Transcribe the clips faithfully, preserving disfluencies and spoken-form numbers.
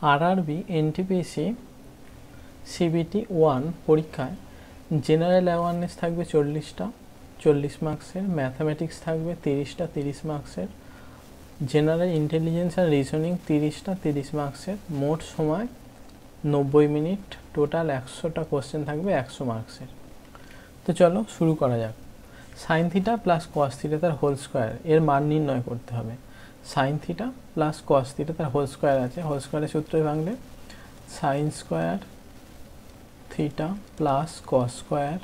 RRB, NTPC, CBT one পরীক্ষায় general awareness থাকবে চল্লিশটা, চল্লিশ মার্কসের, ম্যাথামেটিক্স থাকবে তিরিশটা, তিরিশ মার্কসের, জেনারেল ইন্টেলিজেন্স আর রিজনিং তিরিশটা, তিরিশ মার্কসের, মোট সময় নব্বই মিনিট, টোটাল একশোটা কোশ্চেন থাকবে একশো মার্কসের। তো চলো শুরু করা যাক। Sine theta plus cos theta তার হোল স্কোয়ার এর মান নির্ণয় করতে হবে। Sine theta plus cos theta তার হোল স্কোয়ার আছে, হোল স্কোয়ারের সূত্রে ভাঙলে sine square theta plus cos square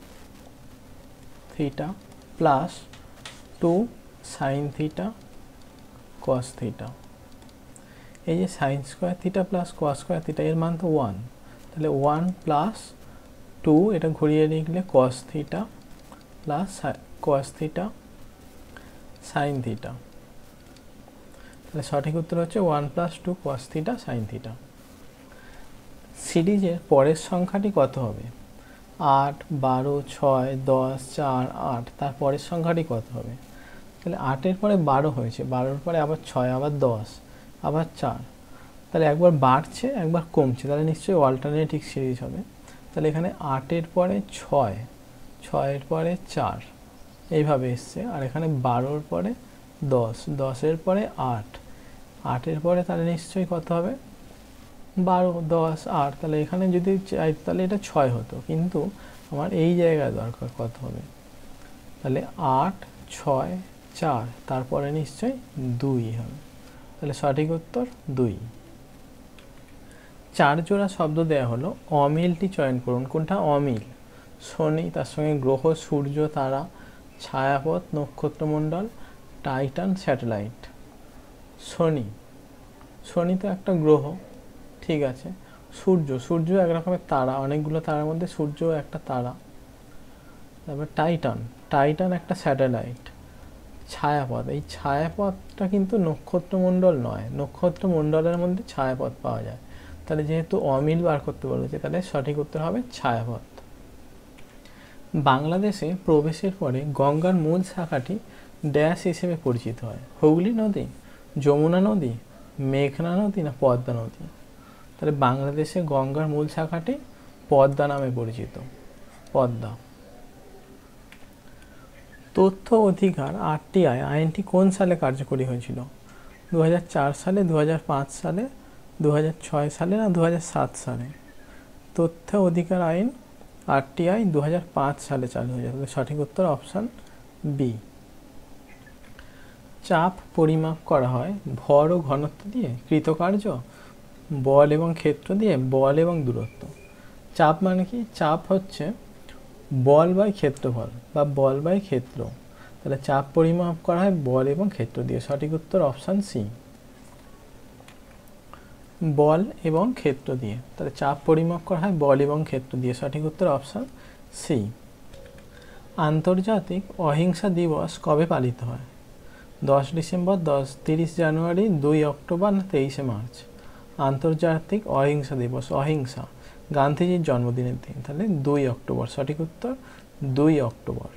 theta plus two sine theta cos theta. এই যে sine square theta plus cos square theta এর মান তো ওয়ান, তাহলে ওয়ান প্লাস টু, এটা ঘুরিয়ে লিখলে cos theta plus cos theta sine theta. তাহলে সঠিক উত্তর হচ্ছে one plus two cos theta sine theta. সিরিজের পরের সংখ্যাটি কত হবে? আট, বারো, ছয়, দশ, চার, আট, তার পরের সংখ্যাটি কত হবে? তাহলে আটের পরে বারো হয়েছে, বারোর পরে আবার ছয়, আবার দশ, আবার চার, তাহলে একবার বাড়ছে একবার কমছে, তাহলে নিশ্চয়ই অল্টারনেটিভ সিরিজ হবে। তাহলে এখানে আটের পরে ছয়, ছয়ের পরে চার, এইভাবে এসছে। আর এখানে বারোর পরে দশ, দশের পরে আট, আটের পরে তাহলে নিশ্চয়ই কত হবে? বারো, দশ, আট। তাহলে এখানে যদি চাই তাহলে এটা ছয় হতো, কিন্তু আমার এই জায়গায় দরকার কত হবে? তাহলে আট, ছয়, চার, তারপরে নিশ্চয়ই দুই হবে। তাহলে সঠিক উত্তর দুই। চার জোড়া শব্দ দেওয়া হলো, অমিলটি চয়ন করুন। কোনটা অমিল? শনি, তার সঙ্গে গ্রহ, সূর্য, তারা, ছায়াপথ, নক্ষত্রমণ্ডল, টাইটান, স্যাটেলাইট। শনি, শনি তো একটা গ্রহ, ঠিক আছে। সূর্য, সূর্য এক রকমের তারা, অনেকগুলো তারার মধ্যে সূর্য একটা তারা। তারপর টাইটান, টাইটান একটা স্যাটেলাইট। ছায়াপথ, এই ছায়াপথটা কিন্তু নক্ষত্রমণ্ডল নয়, নক্ষত্রমণ্ডলের মধ্যে ছায়াপথ পাওয়া যায়। তাহলে যেহেতু অমিল বার করতে বলেছে, তাহলে সঠিক উত্তর হবে ছায়াপথ। বাংলাদেশে প্রবেশের পরে গঙ্গার মূল শাখাটি ড্যাশ হিসেবে পরিচিত হয়? হুগলি নদী, যমুনা নদী, মেঘনা নদী না পদ্মা নদী? তাহলে বাংলাদেশে গঙ্গার মূল শাখাটি পদ্মা নামে পরিচিত, পদ্মা। তথ্য অধিকার আরটিআই আইনটি কোন সালে কার্যকরী হয়েছিল? দু হাজার চার সালে, দু হাজার পাঁচ সালে, দু হাজার ছয় সালে না দু হাজার সাত সালে? তথ্য অধিকার আইন আরটিআই দু হাজার পাঁচ সালে চালু হয়েছে। সঠিক উত্তর অপশান বি। চাপ পরিমাপ করা হয় ভর ও ঘনত্ব দিয়ে, কৃতকার্য, বল এবং ক্ষেত্র দিয়ে, বল এবং দূরত্ব। চাপ মানে কি? চাপ হচ্ছে বল বাই ক্ষেত্রফল বা বল বাই ক্ষেত্র। তাহলে চাপ পরিমাপ করা হয় বল এবং ক্ষেত্র দিয়ে। সঠিক উত্তর অপশান সি, বল এবং ক্ষেত্র দিয়ে। তাহলে চাপ পরিমাপ করা হয় বল এবং ক্ষেত্র দিয়ে। সঠিক উত্তর অপশান সি। আন্তর্জাতিক অহিংসা দিবস কবে পালিত হয়? দশ ডিসেম্বর, দশ তিরিশ জানুয়ারি, দুই অক্টোবর না তেইশে মার্চ? আন্তর্জাতিক অহিংসা দিবস, অহিংসা গান্ধীজির জন্মদিনের দিন, তাহলে দুই অক্টোবর। সঠিক উত্তর দুই অক্টোবর।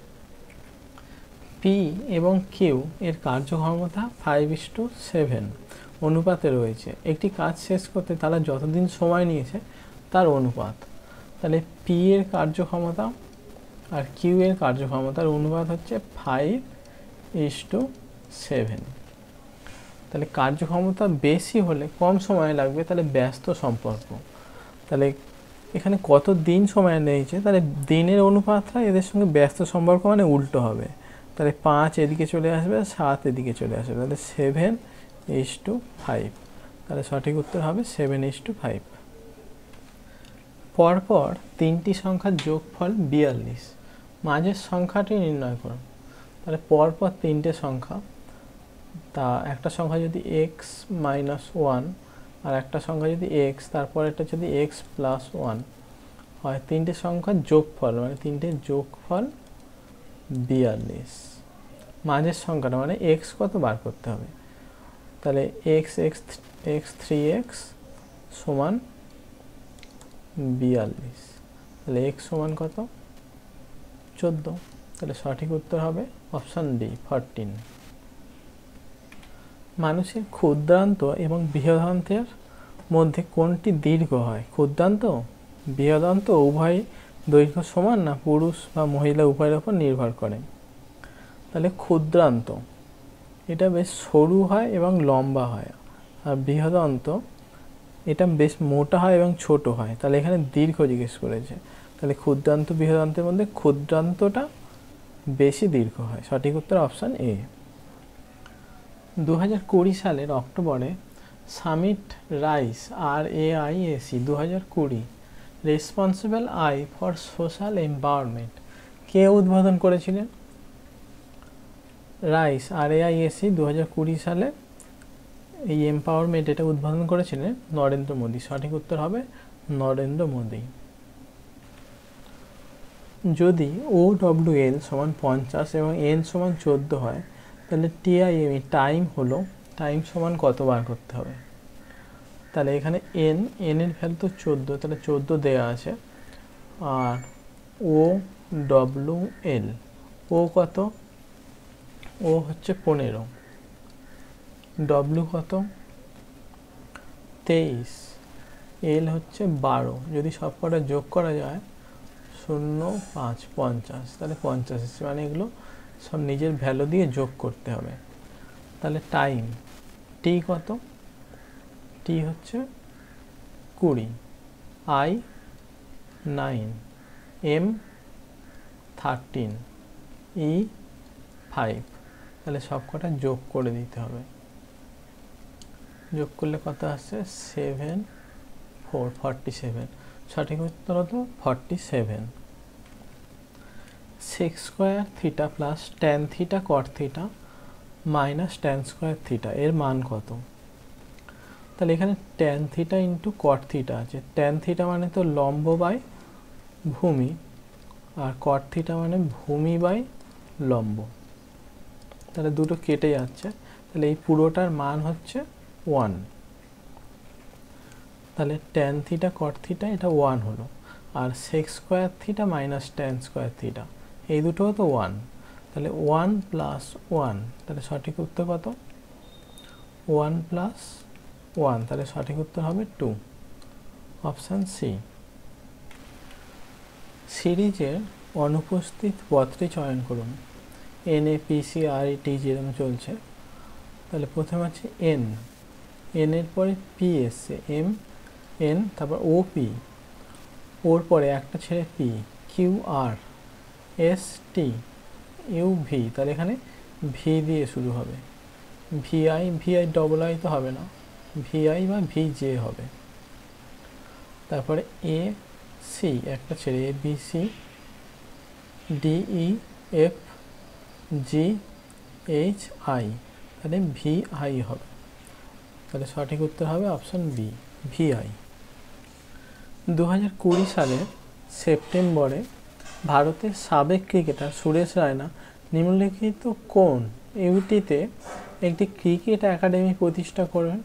পি এবং কিউ এর কার্যক্ষমতা ফাইভ ইস টু সেভেন অনুপাতে রয়েছে। একটি কাজ শেষ করতে তারা যতদিন সময় নিয়েছে তার অনুপাত। তাহলে পি এর কার্যক্ষমতা আর কিউ এর কার্যক্ষমতার অনুপাত হচ্ছে ফাইভ ইস টু সেভেন। তাহলে কার্যক্ষমতা বেশি হলে কম সময় লাগবে, তাহলে ব্যস্ত সম্পর্ক। তাহলে এখানে কত দিন সময় নিয়েছে, তাহলে দিনের অনুপাতটা এদের সঙ্গে ব্যস্ত সম্পর্ক মানে উল্টো হবে। তাহলে পাঁচ এদিকে চলে আসবে, সাত এদিকে চলে আসবে, তাহলে সেভেন ইস টু ফাইভ। তাহলে সঠিক উত্তর হবে সেভেন ইস টু ফাইভ। পরপর তিনটি সংখ্যার যোগফল বিয়াল্লিশ, মাঝের সংখ্যাটি নির্ণয় করুন। তাহলে পরপর তিনটে সংখ্যা, তা একটা সংখ্যা যদি এক্স মাইনাস ওয়ান আর একটা সংখ্যা যদি এক্স, তারপর একটা যদি এক্স প্লাস ওয়ান হয়, তিনটে সংখ্যার যোগফল মানে তিনটে যোগফল বিয়াল্লিশ। মাঝের সংখ্যাটা মানে এক্স কত বার করতে হবে? তাহলে X X X three X সমান বিয়াল্লিশ। তাহলে এক্স সমান কত? চোদ্দো। তাহলে সঠিক উত্তর হবে অপশান ডি, ফোরটিন। মানুষের ক্ষুদ্রান্ত এবং বৃহদান্তের মধ্যে কোনটি দীর্ঘ হয়? ক্ষুদ্রান্ত, বৃহদান্ত, উভয় দৈর্ঘ্য সমান না পুরুষ বা মহিলা উভয়ের উপর নির্ভর করে? তাহলে ক্ষুদ্রান্ত, এটা বেশ সরু হয় এবং লম্বা হয়। আর বৃহদান্ত এটা বেশ মোটা হয় এবং ছোট হয়। তাহলে এখানে দীর্ঘ জিজ্ঞেস করেছে, তাহলে ক্ষুদ্রান্ত বৃহদান্তের মধ্যে ক্ষুদ্রান্তটা বেশি দীর্ঘ হয়। সঠিক উত্তর অপশান এ। দু হাজার কুড়ি সালের অক্টোবরে summit RAISE R A I A C দু হাজার কুড়ি responsible I for social empowerment কে উদ্বোধন করেছিলেন? RAISE R A I A C দু হাজার কুড়ি সালে এই এম্পাওয়ারমেন্ট এটা উদ্বোধন করেছিলেন নরেন্দ্র মোদী। সঠিক উত্তর হবে নরেন্দ্র মোদী। যদি ও ডব্লিউ এল সমান পঞ্চাশ এবং এন সমান চোদ্দো হয়, তাহলে টিআইএমই টাইম হলো টাইম সমান কত বার করতে হবে? তাহলে এখানে এন এন এর ভ্যালু তো চোদ্দো, তাহলে চোদ্দো দেওয়া আছে। আর ও ডব্লিউ এল, ও কত? ও হচ্ছে পনেরো, ডব্লিউ কত? তেইশ, এল হচ্ছে বারো। যদি সব কটা যোগ করা যায় শূন্য পাঁচ পঞ্চাশ, তাহলে পঞ্চাশ এসছে, মানে এগুলো সব নিজের ভ্যালু দিয়ে যোগ করতে হবে। তাহলে টাইম টি কত? টি হচ্ছে কুড়ি, I nine, M thirteen, E five. তাহলে সব কটা যোগ করে দিতে হবে। যোগ করলে কত আসছে? Seven four forty seven. সঠিক উত্তর হতো forty seven. Sec square theta plus tan theta cot theta minus tan square theta এর মান কত? তাহলে এখানে tan theta into cot theta আছে। ট্যান থিটা মানে তো লম্ব বাই ভূমি, আর কট থিটা মানে ভূমি বাই লম্ব। তাহলে দুটো কেটে যাচ্ছে, তাহলে এই পুরোটার মান হচ্ছে ওয়ান। তাহলে ট্যান থিটা কট থিটা এটা ওয়ান হলো, আর sec square theta minus tan square theta এই দুটো তো ওয়ান। তাহলে ওয়ান প্লাস ওয়ান, তাহলে সঠিক উত্তর কত? ওয়ান প্লাস ওয়ান, তাহলে সঠিক উত্তর হবে টু, অপশান সি। সিরিজের অনুপস্থিত পদটি চয়ন করুন। N A P C R E T যেরকম চলছে, তাহলে প্রথমে আছে এন, এন এর পরে পি এসছে, এম এন, তারপর ও পি, ওর পরে একটা ছেড়ে P, Q R, S T, U V. তাহলে এখানে ভি দিয়ে শুরু হবে। ভিআই, ভিআই ডবল আই তো হবে না, ভিআই বা ভি জে হবে। তারপরে এ সি একটা ছেড়ে, A B C, D E F G H I, তাহলে ভি আই হবে। তাহলে সঠিক উত্তর হবে অপশান বি, ভি আই। দু হাজার কুড়ি সালের সেপ্টেম্বরে ভারতের সাবেক ক্রিকেটার সুরেশ রায়না নিম্নলিখিত কোন ইউটিতে একটি ক্রিকেট একাডেমি প্রতিষ্ঠা করবেন?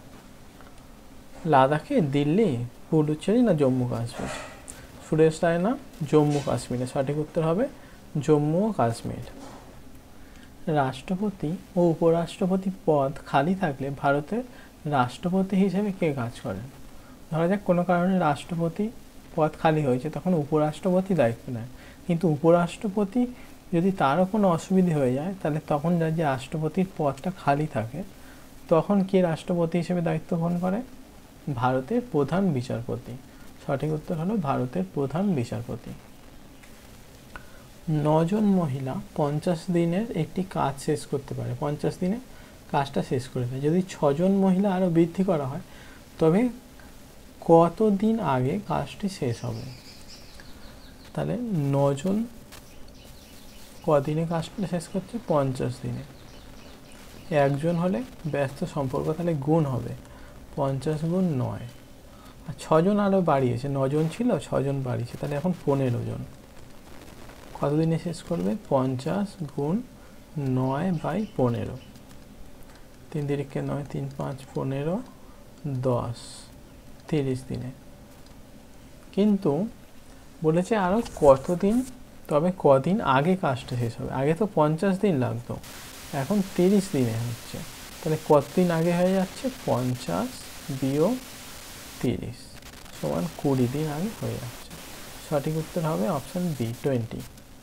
লাদাখে, দিল্লি, পুডুচেরি না জম্মু কাশ্মীর? সুরেশ রায়না জম্মু কাশ্মীরে। সঠিক উত্তর হবে জম্মু ও কাশ্মীর। রাষ্ট্রপতি ও উপরাষ্ট্রপতি পদ খালি থাকলে ভারতের রাষ্ট্রপতি হিসেবে কে কাজ করেন? ধরা যাক কোনো কারণে রাষ্ট্রপতি পদ খালি হয়েছে, তখন উপরাষ্ট্রপতি দায়িত্ব নেয়। কিন্তু উপরাষ্ট্রপতি যদি তারও কোনো অসুবিধে হয়ে যায়, তাহলে তখন যে রাষ্ট্রপতির পদটা খালি থাকে, তখন কে রাষ্ট্রপতি হিসেবে দায়িত্ব পালন করে? ভারতের প্রধান বিচারপতি। সঠিক উত্তর হলো ভারতের প্রধান বিচারপতি। নজন মহিলা পঞ্চাশ দিনের একটি কাজ শেষ করতে পারে, পঞ্চাশ দিনে কাজটা শেষ করে দেয়। যদি ছজন মহিলা আরও বৃদ্ধি করা হয়, তবে কত দিন আগে কাজটি শেষ হবে? তাহলে নজন কদিনে কাজটা শেষ করছে? পঞ্চাশ দিনে। একজন হলে ব্যস্ত সম্পর্ক, তাহলে গুণ হবে পঞ্চাশ গুণ নয়। আর ছজন আরও বাড়িয়েছে, নজন ছিল ছজন বাড়িয়েছে, তাহলে এখন পনেরো জন। কতদিনে শেষ করবে? পঞ্চাশ গুণ নয় বাই পনেরো, তিন তিরিকে নয়, তিন পাঁচ পনেরো, দশ, তিরিশ দিনে। কিন্তু বলেছে আরও কতদিন, তবে কদিন আগে কাজটা শেষ হবে। আগে তো পঞ্চাশ দিন লাগতো, এখন তিরিশ দিনে হচ্ছে। তাহলে কতদিন আগে হয়ে যাচ্ছে? পঞ্চাশ বিয়োগ তিরিশ সমান কুড়ি দিন আগে হয়ে যাচ্ছে। সঠিক উত্তর হবে অপশান বি টোয়েন্টি।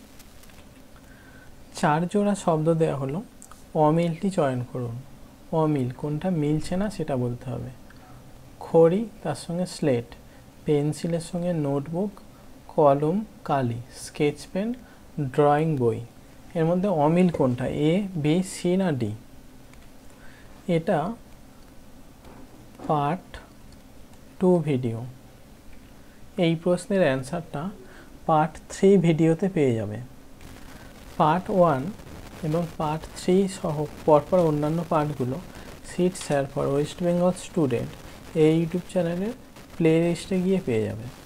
চার জোড়া শব্দ দেওয়া হলো, অমিলটি চয়ন করুন। অমিল কোনটা মিলছে না সেটা বলতে হবে। খড়ি তার সঙ্গে স্লেট, পেন্সিলের সঙ্গে নোটবুক, কলম কালি, স্কেচ পেন, ড্রয়িং বই। এর মধ্যে অমিল কোনটা, এ বি সি না ডি? এটা পার্ট টু ভিডিও। এই প্রশ্নের অ্যান্সারটা পার্ট থ্রি ভিডিওতে পেয়ে যাবে। পার্ট ওয়ান এবং পার্ট থ্রি সহ পরপর অন্যান্য পার্টগুলো sit share for West Bengal student এই ইউটিউব চ্যানেলের প্লে লিস্টে গিয়ে পেয়ে যাবে।